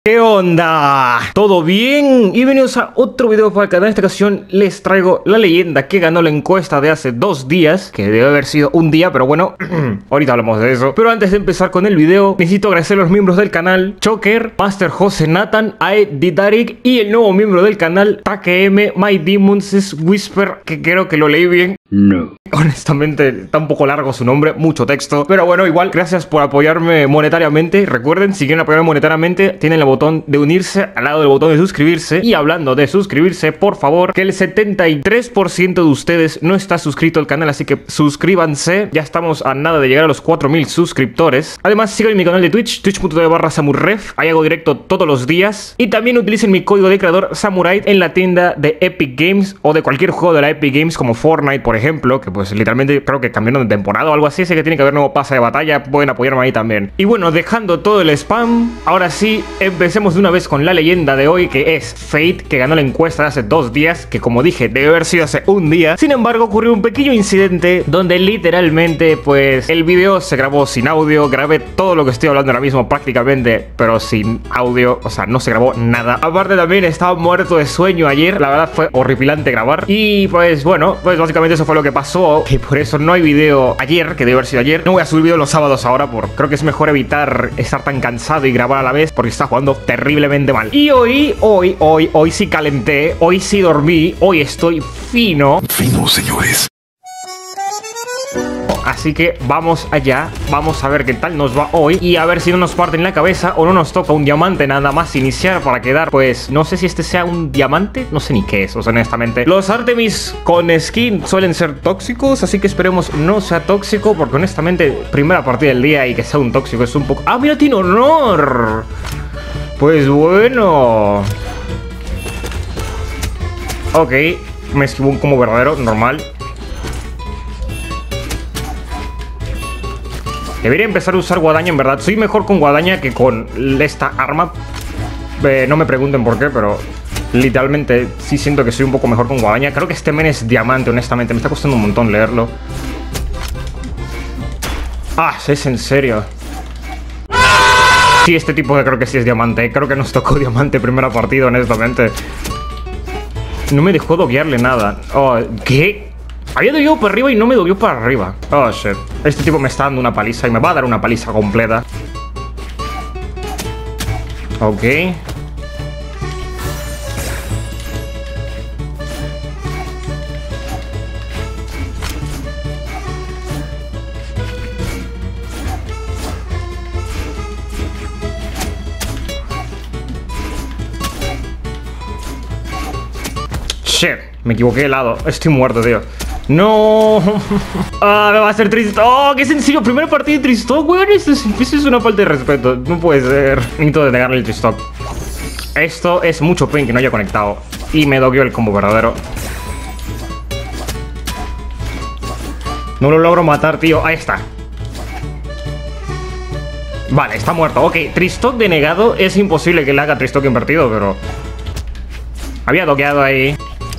¿Qué onda? ¿Todo bien? Y bienvenidos a otro video para el canal. En esta ocasión les traigo la leyenda que ganó la encuesta de hace 2 días, que debe haber sido un día, pero bueno, ahorita hablamos de eso. Pero antes de empezar con el video, necesito agradecer a los miembros del canal: Choker, Master Jose Nathan, Aed Didarik y el nuevo miembro del canal, TKM My Demons is Whisper, que creo que lo leí bien. No. Honestamente, está un poco largo su nombre, mucho texto. Pero bueno, igual, gracias por apoyarme monetariamente. Recuerden, si quieren apoyarme monetariamente, tienen el botón de unirse al lado del botón de suscribirse. Y hablando de suscribirse, por favor, que el 73% de ustedes no está suscrito al canal, así que suscríbanse. Ya estamos a nada de llegar a los 4000 suscriptores. Además, sigan mi canal de Twitch, twitch.tv/samurref. Ahí hago directo todos los días. Y también utilicen mi código de creador Samurai en la tienda de Epic Games o de cualquier juego de la Epic Games, como Fortnite, por ejemplo, que pues literalmente creo que cambiaron de temporada o algo así, así que tiene que haber nuevo pase de batalla, pueden apoyarme ahí también. Y bueno, dejando todo el spam, ahora sí, empecemos de una vez con la leyenda de hoy, que es Fate, que ganó la encuesta de hace 2 días, que como dije, debe haber sido hace un día. Sin embargo, ocurrió un pequeño incidente donde literalmente, pues, el video se grabó sin audio, grabé todo lo que estoy hablando ahora mismo prácticamente, pero sin audio, o sea, no se grabó nada. Aparte también estaba muerto de sueño ayer, la verdad fue horripilante grabar. Y pues bueno, pues básicamente eso fue lo que pasó, y por eso no hay video ayer, que debe haber sido ayer. No voy a subir video los sábados ahora, porque creo que es mejor evitar estar tan cansado y grabar a la vez, porque está jugando terriblemente mal. Y hoy sí calenté, hoy sí dormí, hoy estoy fino. Fino, señores. Así que vamos allá, vamos a ver qué tal nos va hoy y a ver si no nos parten la cabeza o no nos toca un diamante nada más iniciar para quedar, pues, no sé si este sea un diamante, no sé ni qué es, o sea, honestamente. Los Artemis con skin suelen ser tóxicos, así que esperemos no sea tóxico, porque honestamente, primera partida del día y que sea un tóxico es un poco... ¡Ah, mira, tiene honor! Pues bueno... Ok, me esquivó un combo verdadero, normal. Debería empezar a usar guadaña, en verdad. Soy mejor con guadaña que con esta arma. No me pregunten por qué, pero literalmente sí siento que soy un poco mejor con guadaña. Creo que este men es diamante, honestamente. Me está costando un montón leerlo. Ah, es en serio. Sí, este tipo que creo que sí es diamante. Creo que nos tocó diamante primera partida, honestamente. No me dejó doguearle nada. Oh, ¿qué? Había dogueado para arriba y no me dogueó para arriba. Oh, shit. Este tipo me está dando una paliza y me va a dar una paliza completa. Ok. Shit. Me equivoqué de lado. Estoy muerto, tío. No. Ah, me va a hacer Tristock. ¡Qué sencillo! Primera partida de Tristock, weón. Esto es una falta de respeto. No puede ser. Necesito de negarle el Tristock. Esto es mucho pain que no haya conectado. Y me dogueó el combo verdadero. No lo logro matar, tío. Ahí está. Vale, está muerto. Ok, Tristock denegado. Es imposible que le haga Tristock invertido, pero... había dogueado ahí.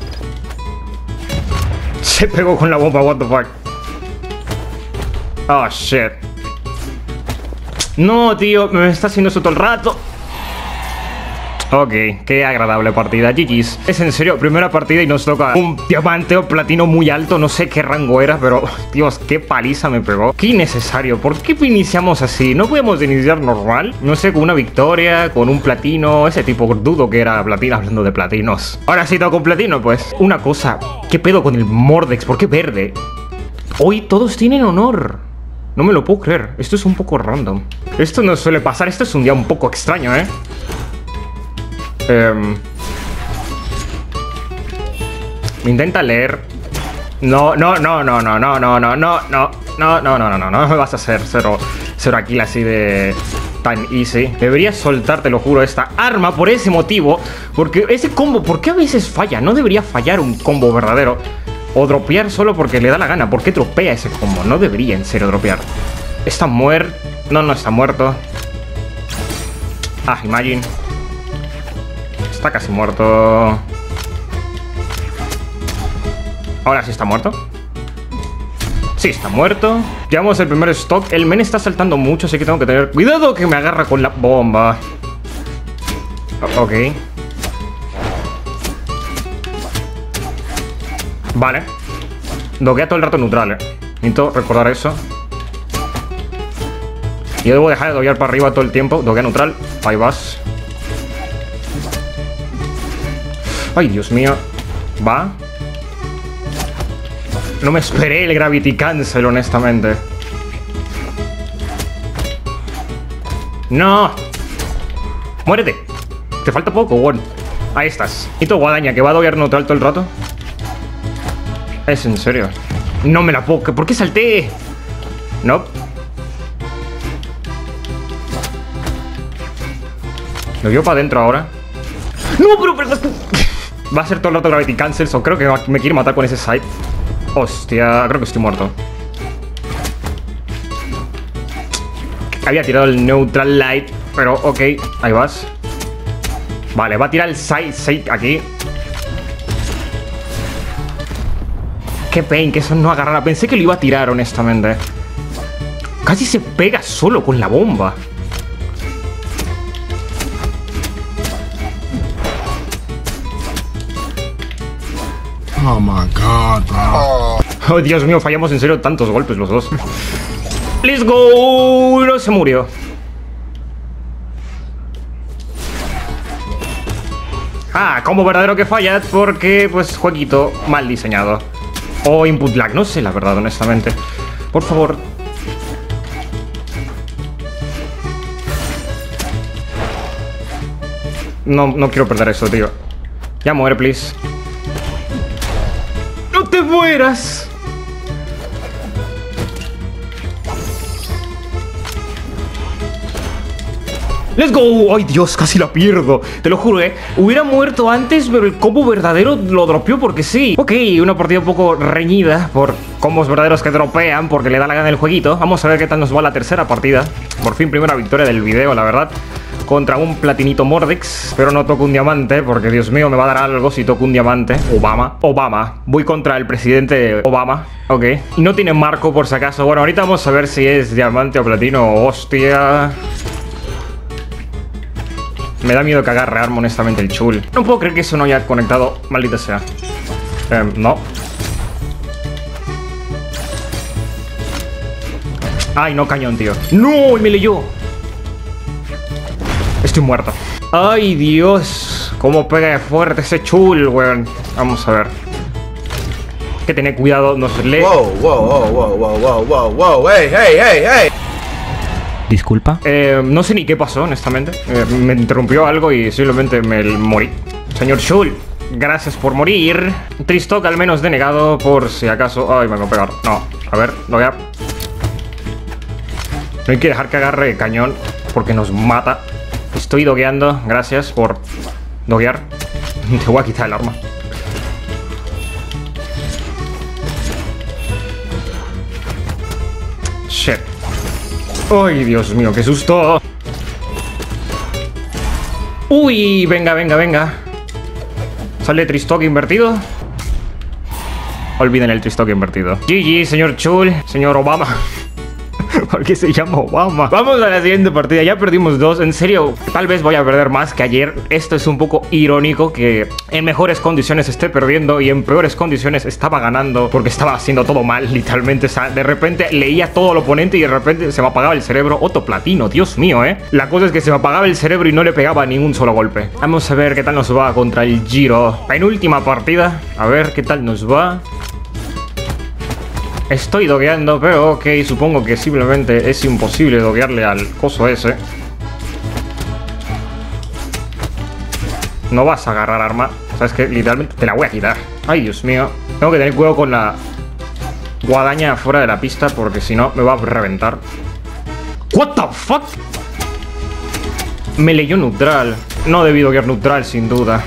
Se pegó con la bomba, what the fuck. Oh, shit. No, tío, me está haciendo eso todo el rato. Ok, qué agradable partida, GG's. Es en serio, primera partida y nos toca un diamante o platino muy alto. No sé qué rango era, pero Dios, qué paliza me pegó. Qué innecesario, ¿por qué iniciamos así? ¿No podemos iniciar normal? No sé, con una victoria, con un platino. Ese tipo, dudo que era platino, hablando de platinos. Ahora sí toco un platino, pues. Una cosa, ¿qué pedo con el Mordex? ¿Por qué verde? Hoy todos tienen honor. No me lo puedo creer, esto es un poco random. Esto no suele pasar, esto es un día un poco extraño, ¿eh? Me intenta leer. No me vas a hacer cero kill así de tan easy. Deberías soltar, te lo juro, esta arma por ese motivo. Porque ese combo, ¿por qué a veces falla? No debería fallar un combo verdadero. O dropear solo porque le da la gana. ¿Por qué dropea ese combo? No debería en serio dropear. Está muerto. No está muerto. Ah, imagine. Está casi muerto. Ahora sí está muerto. Sí, está muerto. Llevamos el primer stock. El men está saltando mucho, así que tengo que tener cuidado que me agarra con la bomba. Ok. Vale. Doquea todo el rato neutral, Necesito recordar eso. Yo debo dejar de doquear para arriba todo el tiempo. Doquea neutral. Ahí vas. Ay, Dios mío. Va. No me esperé el Gravity Cancel, honestamente. ¡No! ¡Muérete! Te falta poco, bueno. Ahí estás. Necesito guadaña, que va a doquear neutral todo el rato. Es en serio. No me la puedo... ¿Por qué salté? No. Lo llevo para adentro ahora. ¡No, pero... Va a ser todo el rato Gravity Cancel, o creo que me quiere matar con ese side. Hostia, creo que estoy muerto. Había tirado el Neutral Light, pero ok, ahí vas. Vale, va a tirar el side aquí. Qué pain, que eso no agarrara. Pensé que lo iba a tirar, honestamente. Casi se pega solo con la bomba. Oh my god, bro. Oh, Dios mío, fallamos en serio tantos golpes los dos. ¡Let's go! No se murió. Ah, como verdadero que falla, porque, pues, jueguito mal diseñado. O input lag, no sé la verdad, honestamente. Por favor. No quiero perder eso, tío. Ya muere, please. ¡No te mueras! ¡Let's go! ¡Ay, Dios! Casi la pierdo. Te lo juro, Hubiera muerto antes, pero el combo verdadero lo dropeó porque sí. Ok, una partida un poco reñida por combos verdaderos que dropean porque le da la gana el jueguito. Vamos a ver qué tal nos va la tercera partida. Por fin, primera victoria del video, la verdad. Contra un platinito Mordex. Pero no toco un diamante porque, Dios mío, me va a dar algo si toco un diamante. Obama. Voy contra el presidente Obama. Ok. Y no tiene marco por si acaso. Bueno, ahorita vamos a ver si es diamante o platino. Hostia. Me da miedo que agarre arma, honestamente, el chul. No puedo creer que eso no haya conectado. Maldita sea. No. Ay, no, cañón, tío. ¡No! Y me leyó. Estoy muerto. Ay, Dios. Cómo pega de fuerte ese chul, weón. Vamos a ver. Hay que tener cuidado, no se lee. Wow. Hey. Disculpa. No sé ni qué pasó, honestamente. Me interrumpió algo y simplemente me morí. Señor Chul, gracias por morir. Tristock al menos denegado por si acaso... Ay, me voy a pegar. No, a ver, lo voy a... No hay que dejar que agarre cañón porque nos mata. Estoy dogueando, gracias por doguear. Te voy a quitar el arma. Shit. ¡Ay, Dios mío, qué susto! ¡Uy! Venga. ¿Sale Tristock invertido? Olviden el Tristock invertido. GG, señor Chul, señor Obama. ¿Por qué se llama Obama? Vamos a la siguiente partida. Ya perdimos dos. En serio, tal vez voy a perder más que ayer. Esto es un poco irónico que en mejores condiciones esté perdiendo y en peores condiciones estaba ganando porque estaba haciendo todo mal, literalmente. O sea, de repente leía todo al oponente y de repente se me apagaba el cerebro. Otro platino, Dios mío, La cosa es que se me apagaba el cerebro y no le pegaba ni un solo golpe. Vamos a ver qué tal nos va contra el Giro. Penúltima partida. A ver qué tal nos va. Estoy dogueando, pero ok, supongo que simplemente es imposible doguearle al coso ese. No vas a agarrar arma. Sabes que literalmente te la voy a quitar. Ay, Dios mío. Tengo que tener cuidado con la guadaña fuera de la pista porque si no me va a reventar. What the fuck? Me leyó neutral. No debí doguear neutral, sin duda.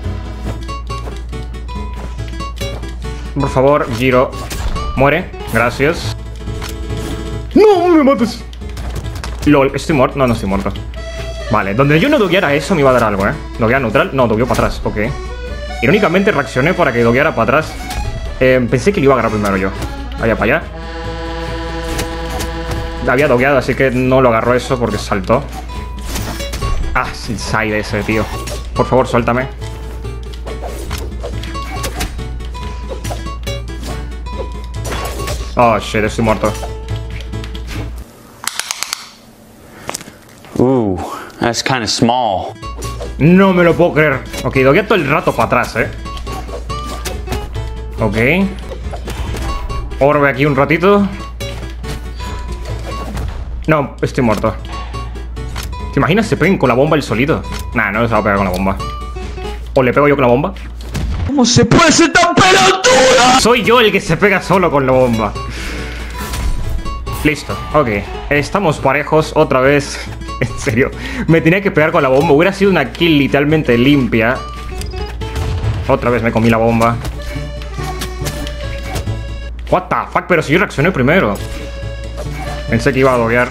Por favor, Giro. Muere, gracias. ¡No me mates! LOL, ¿estoy muerto? No estoy muerto. Vale, donde yo no dogueara eso me iba a dar algo, ¿Doguear neutral? No, dogueó para atrás, ok. Irónicamente reaccioné para que dogueara para atrás. Pensé que lo iba a agarrar primero yo. Allá para allá. Había dogueado, así que no lo agarró eso porque saltó. Ah, el side ese, tío. Por favor, suéltame. Oh, shit, estoy muerto. That's kind of small. No me lo puedo creer. Ok, doguea todo el rato para atrás, Ok. Orbe aquí un ratito. No, estoy muerto. ¿Te imaginas se peguen con la bomba el solito? Nah, no se va a pegar con la bomba. ¿O le pego yo con la bomba? ¿Cómo se puede ser tan pelotudo? Soy yo el que se pega solo con la bomba. Listo, ok. Estamos parejos otra vez. En serio, me tenía que pegar con la bomba. Hubiera sido una kill literalmente limpia. Otra vez me comí la bomba. What the fuck, pero si yo reaccioné primero. Pensé que iba a doguear.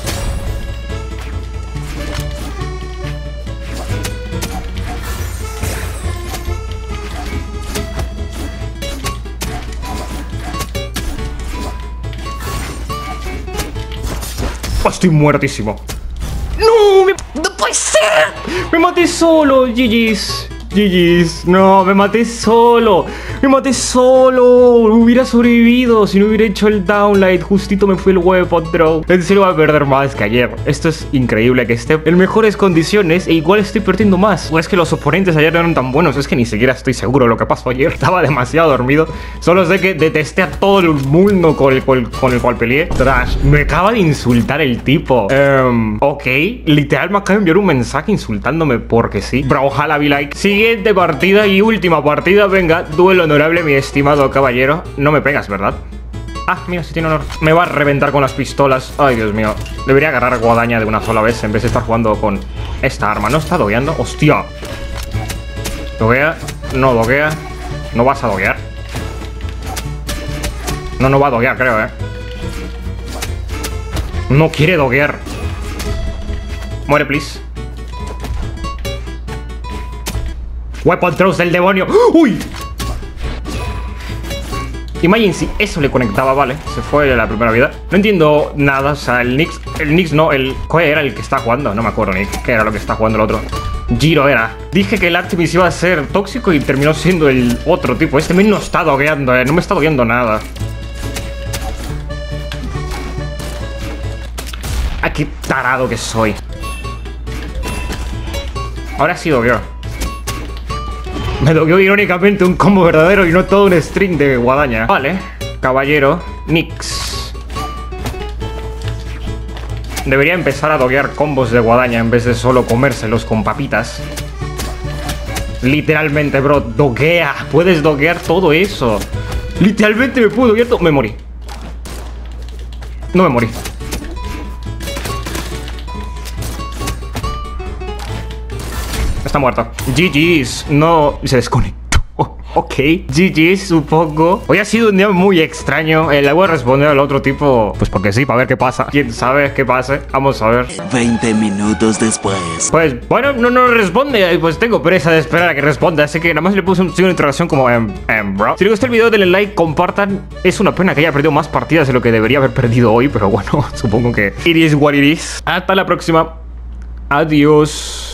Oh, estoy muertísimo. ¡No! ¡No puede ser! ¡Me maté solo! GG's. GG's. No, me maté solo. Me maté solo. Hubiera sobrevivido si no hubiera hecho el downlight. Justito me fue el weapon throw. En serio voy a perder más que ayer. Esto es increíble que esté en mejores condiciones e igual estoy perdiendo más. O es que los oponentes ayer no eran tan buenos. Es que ni siquiera estoy seguro de lo que pasó ayer. Estaba demasiado dormido. Solo sé que detesté a todo el mundo con el cual peleé. Trash. Me acaba de insultar el tipo. Ok. Literal me acaba de enviar un mensaje insultándome porque sí. Bro, ojalá be like. Siguiente partida y última partida. Venga, duelo honorable, mi estimado caballero. No me pegas, ¿verdad? Ah, mira, si tiene honor. Me va a reventar con las pistolas. Ay, Dios mío. Debería agarrar guadaña de una sola vez en vez de estar jugando con esta arma. ¿No está dogueando? ¡Hostia! Doguea. No doguea. No vas a doguear. No va a doguear, creo, No quiere doguear. Muere, please. Weapon throws del demonio. ¡Uy! Imagine si eso le conectaba, vale. Se fue de la primera vida. No entiendo nada, o sea, el Nyx no, ¿cuál era el que está jugando? No me acuerdo ni qué era lo que está jugando el otro. Giro era. Dije que el Artemis iba a ser tóxico y terminó siendo el otro tipo. Este men no está dogueando, no me está dogueando nada. ¡Ay, qué tarado que soy! Ahora sí dogueó. Me dogueó irónicamente un combo verdadero y no todo un string de guadaña. Vale, caballero Nyx. Debería empezar a doguear combos de guadaña en vez de solo comérselos con papitas. Literalmente, bro, doguea. Puedes doguear todo eso. Literalmente me puedo doguear todo. Me morí. No me morí. Está muerto. GG's. No, se desconectó. Ok. GG's, supongo. Hoy ha sido un día muy extraño. Le voy a responder al otro tipo. Pues porque sí, para ver qué pasa. ¿Quién sabe qué pase? Vamos a ver. 20 minutos después. Pues, bueno, no responde. Pues tengo presa de esperar a que responda. Así que nada más le puse un signo de interrogación como bro. Si les gustó el video, denle like, compartan. Es una pena que haya perdido más partidas de lo que debería haber perdido hoy. Pero bueno, supongo que it is what it is. Hasta la próxima. Adiós.